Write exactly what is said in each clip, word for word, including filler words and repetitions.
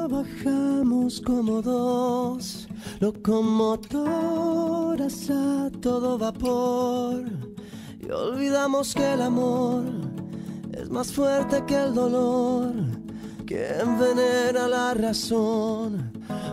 Trabajamos como dos locomotoras a todo vapor y olvidamos que el amor es más fuerte que el dolor, que envenena la razón.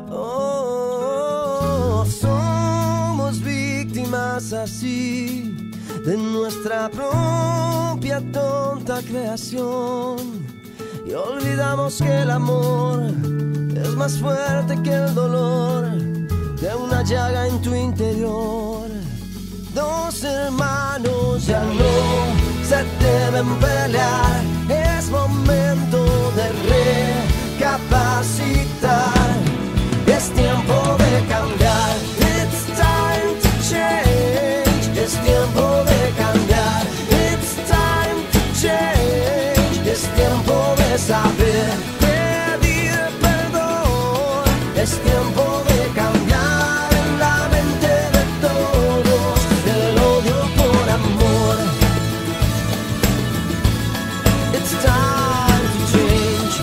Oh, somos víctimas así de nuestra propia tonta creación y olvidamos que el amor es más fuerte que el dolor de una llaga en tu interior. Dos hermanos ya no se deben pelear, es momento de recapacitar, es tiempo de cambiar. It's time to change, es tiempo de cambiar. It's time to change, es tiempo de saber pedir perdón, es tiempo de cambiar en la mente de todos el odio por amor. It's time to change.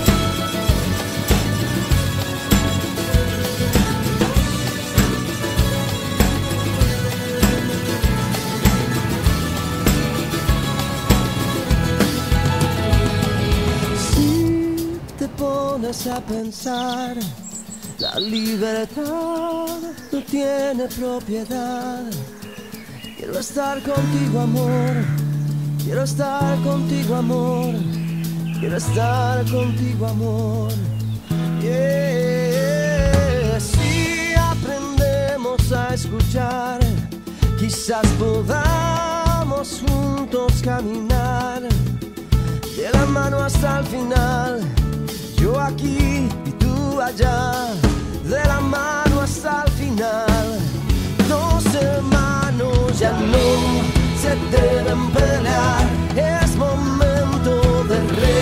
Si te pones a pensar, la libertad no tiene propiedad. Quiero estar contigo, amor. Quiero estar contigo, amor. Quiero estar contigo, amor. Yeah. Si aprendemos a escuchar, quizás podamos juntos caminar de la mano hasta el final. Yo aquí y tú allá, de la mano hasta el final. Dos hermanos ya no se deben pelear, es momento de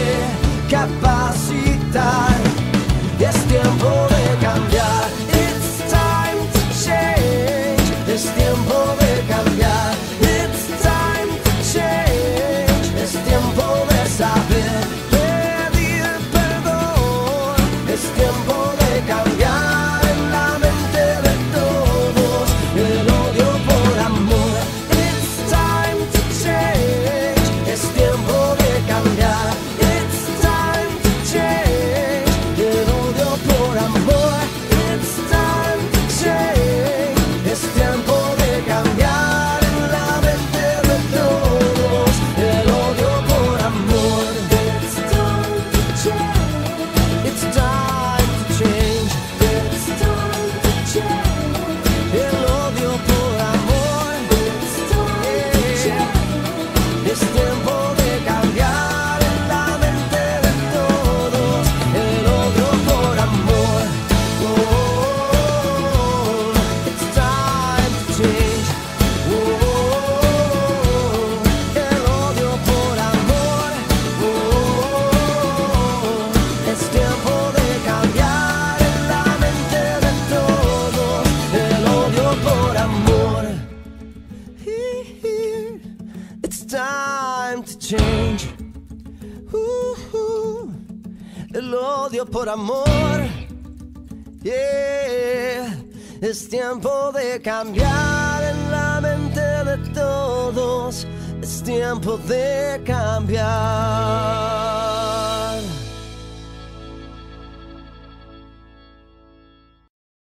recapacitar, es tiempo de cambiar. It's time to change, es tiempo de cambiar. It's time to change, es tiempo de saber pedir perdón, es tiempo de cambiar en la mente de todos el odio por amor. It's time to change, es tiempo de cambiar. It's time to change, el odio por amor. It's time to change, es tiempo de cambiar en la mente de todos el odio por amor. It's time to change, it's time to change, it's time to change, el odio por amor. It's time to change, es tiempo de cambiar en la mente de todos el odio por amor. Oh, it's time to change. Oh, el odio por amor. Oh, es tiempo de cambiar en la mente de todos el odio por amor. It's time to change. Uh-huh. El odio por amor. Yeah. Es tiempo de cambiar en la mente de todos. Es tiempo de cambiar.